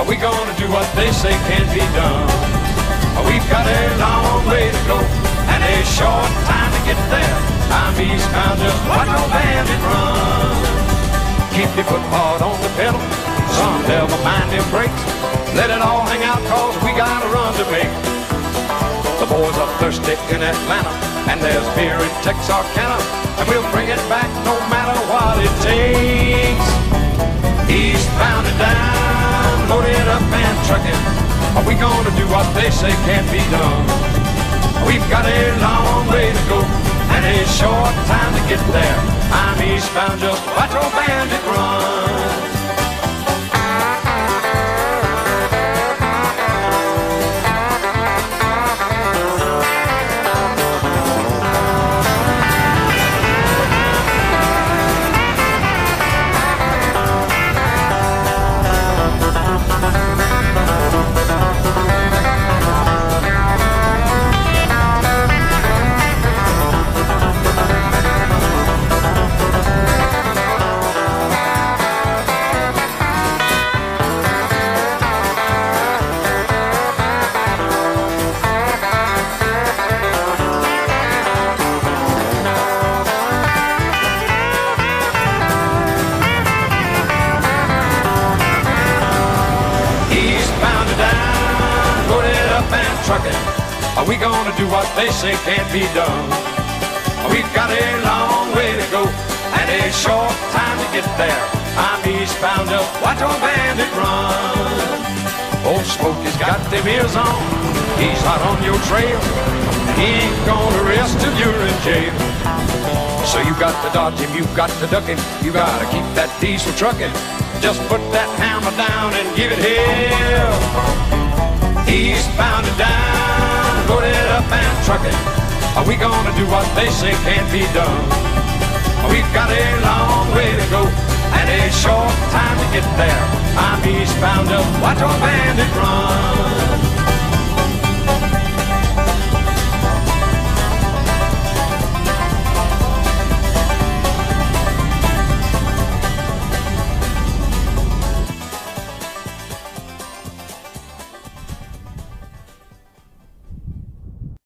Are we gonna do what they say can't be done? We've got a long way to go and a short time to get there. I'm eastbound, just watch old bandit run. Keep your foot hard on the pedal, son, never mind them brakes. Let it all hang out, cause we got a run to make. The boys are thirsty in Atlanta, and there's beer in Texarkana, and we'll bring it back no matter what it takes. Eastbound and down, loaded up and trucking. Are we gonna do what they say can't be done? We've got a long way to go and a short time to get there. I'm eastbound, just watch old bandit run. Are we gonna do what they say can't be done? We've got a long way to go and a short time to get there. I'm eastbound, just watch old bandit run. Old Smokey's got them ears on, he's hot on your trail, and he ain't gonna rest till you're in jail. So you got to dodge him, you got to duck him, you gotta keep that diesel trucking. Just put that hammer down and give it hell. Eastbound and down, loaded up and trucking. Are we gonna do what they say can't be done? We've got a long way to go and a short time to get there. I'm eastbound, just watch old bandit run.